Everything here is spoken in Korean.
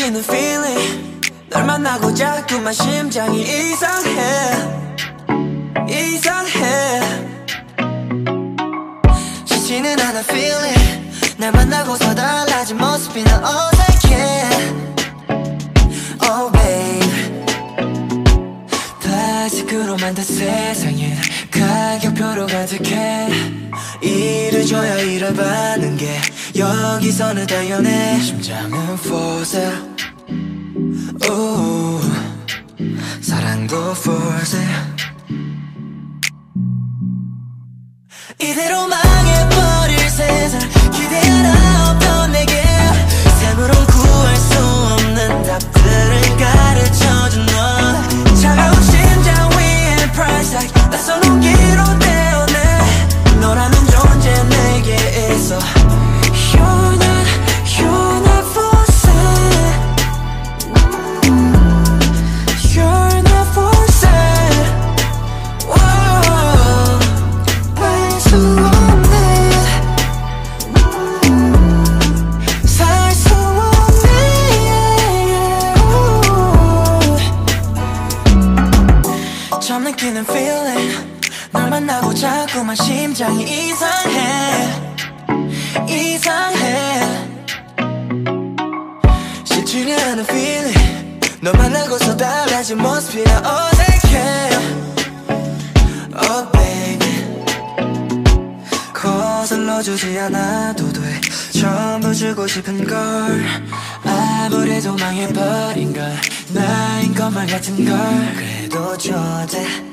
느끼는 feeling 널 만나고 자꾸만 심장이 이상해 쉽지는 않아 feeling 날 만나고서 달라진 모습이 난 어색해 Oh babe 플라스틱으로 만든 세상에 가격표로 가득해 일을 줘야 일을 받는 게 여기서는 당연해 심장은 for sale 사랑도 for sale 이대로 망해버릴 세상 기대 하나 없던 내게 삶으론 구할 수 없는 답들을 가르쳐준 너 차가운 심장 위에 price tag 낯선 온기로 태어내 너라는 존재 내게 있어 You're not for sale You're not for sale Whoa 알 수 없네 살 수 없네 처음 느끼는 feeling 널 만나고 자꾸만 심장이 이상해 쉽지 않은 feeling 너 만나고서 달라진 모습이 나 어색해 Oh baby 거슬러주지 않아도 돼 전부 주고 싶은 걸 아무래도 망해버린 걸 나인 것만 같은 걸 그래도 좋대